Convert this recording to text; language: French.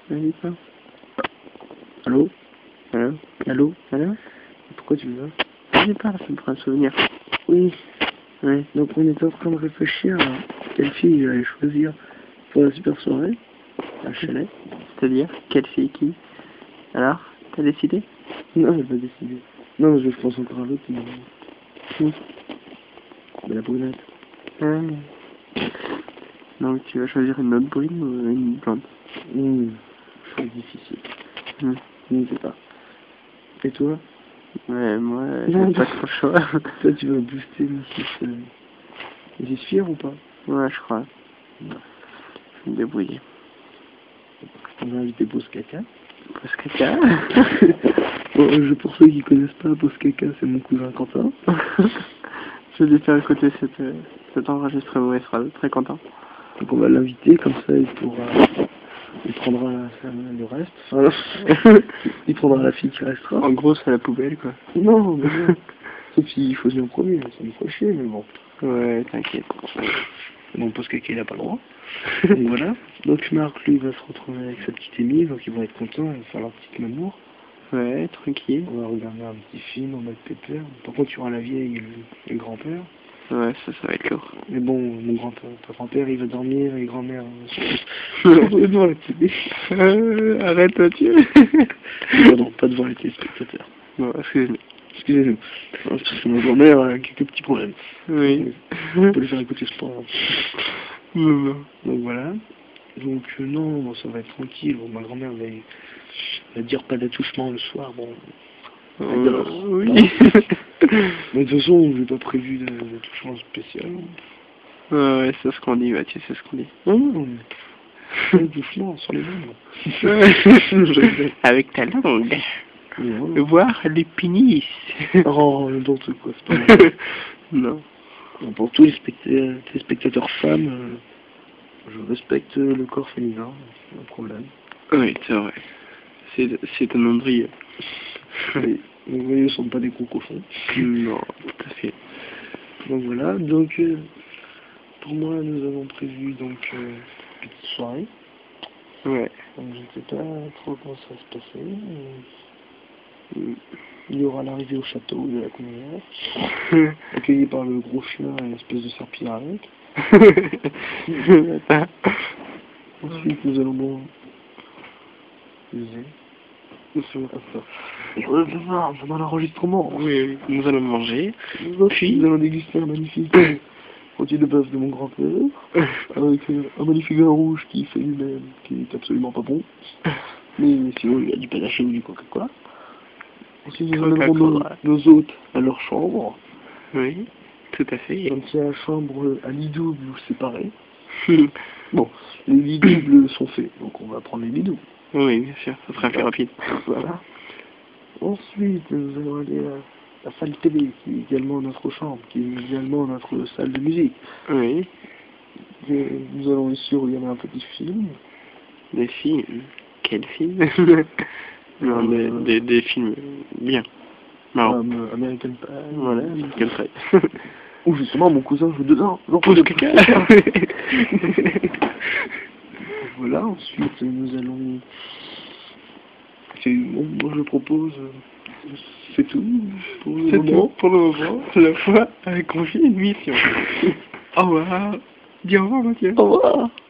Vas-y, pas. Allô? Allô? Allô? Allô? Pourquoi tu veux? Vas-y, parle, ça me fera un souvenir. Oui. Ouais. Donc on était en train de réfléchir à quelle fille j'allais choisir pour la super soirée à Chalet. C'est-à-dire, quelle fille, qui? Alors, t'as décidé? Non, j'ai pas décidé. Non, je pense encore à l'autre, mais... Mais la brunette. Ah. Donc, tu vas choisir une autre brune ou une blonde? C'est difficile. Hmm. Je ne sais pas. Et toi? Ouais, moi, Non, j'ai pas trop le choix. Toi, tu vas booster Mrs. Fear ou pas? Ouais, je crois. Non. Je vais me débrouiller. On va inviter Boss Caca. Parce que caca. Bon, pour ceux qui connaissent pas, Boss Caca, c'est mon cousin Quentin. Je vais lui faire écouter cet enregistrement, il sera très content. Donc on va l'inviter, comme ça il prendra le reste. Enfin, il prendra la fille qui restera. En gros, c'est la poubelle, quoi. Non, mais non. Sauf s'il faut en premier, ça me ferait chier, mais bon. Ouais, t'inquiète. Bon, Boss Caca, il a pas le droit. Donc voilà. Donc Marc, lui, va se retrouver avec sa petite Émile, donc ils vont être contents, ils vont faire leur petite amour. Ouais, tranquille. On va regarder un petit film en mode pépère. Par contre, il y aura la vieille et le grand-père. Ouais, ça va être lourd. Mais bon, mon grand-père, il va dormir, et grand-mère... devant la télé. Arrête, Mathieu. Pardon, pas devant les téléspectateurs. Bon, excuse-moi. Excusez-nous. Parce que ma grand-mère a quelques petits problèmes. Oui. On peut lui faire écouter ce programme. Non. Donc voilà. Donc non, bon, ça va être tranquille. Bon, ma grand-mère va dire pas d'attouchement le soir. Bon, Oui. mais de toute façon, j'ai pas prévu d'attouchement spécial. Ouais, c'est ce qu'on dit, Mathieu, c'est ce qu'on dit. Non, d'attouchement sur les mains. Avec ta langue. Voilà. Voir les pénis. Oh, n'importe quoi, c'est pas vrai. Non. Bon, pour tous les spectateurs femmes, je respecte le corps féminin, c'est un problème. Oui, c'est vrai. C'est un nombril. Oui, vous voyez, ce ne sont pas des gros cochons. Non, tout à fait. Donc voilà, donc pour moi, nous avons prévu donc une petite soirée. Ouais. Donc je ne sais pas trop comment ça va se passer. Il y aura l'arrivée au château de la Courneuve, accueilli par le gros chien et une espèce de serpillière avec. Ensuite, nous allons bon... Et pendant l'enregistrement, Oui, nous allons manger. Puis, nous allons déguster un magnifique rôti de bœuf de mon grand-père, avec un magnifique vin rouge qui fait lui-même, qui est absolument pas bon. Mais sinon, il y a du panaché ou du Coca-Cola. Ensuite, nous emmènerons nos hôtes à leur chambre. Oui, tout à fait. Donc, il y a la chambre à lit double séparée. Bon, les lits doubles sont faits, donc on va prendre les lits doubles. Oui, bien sûr, ça sera plus rapide. Voilà. Ensuite, nous allons aller à la salle télé, qui est également notre chambre, qui est également notre salle de musique. Oui. Et nous allons ici regarder un petit film. Des films. Quel film? Non, des films bien. Marrant. American Pie. Voilà, American Pie. Ou justement, mon cousin joue dedans. Pose caca. Voilà, ensuite, nous allons... Bon, moi, je propose... c'est tout pour le moment. Tout pour le moment. La fois avec confié une mission. Au revoir. Dis au revoir, Mathieu. Au revoir.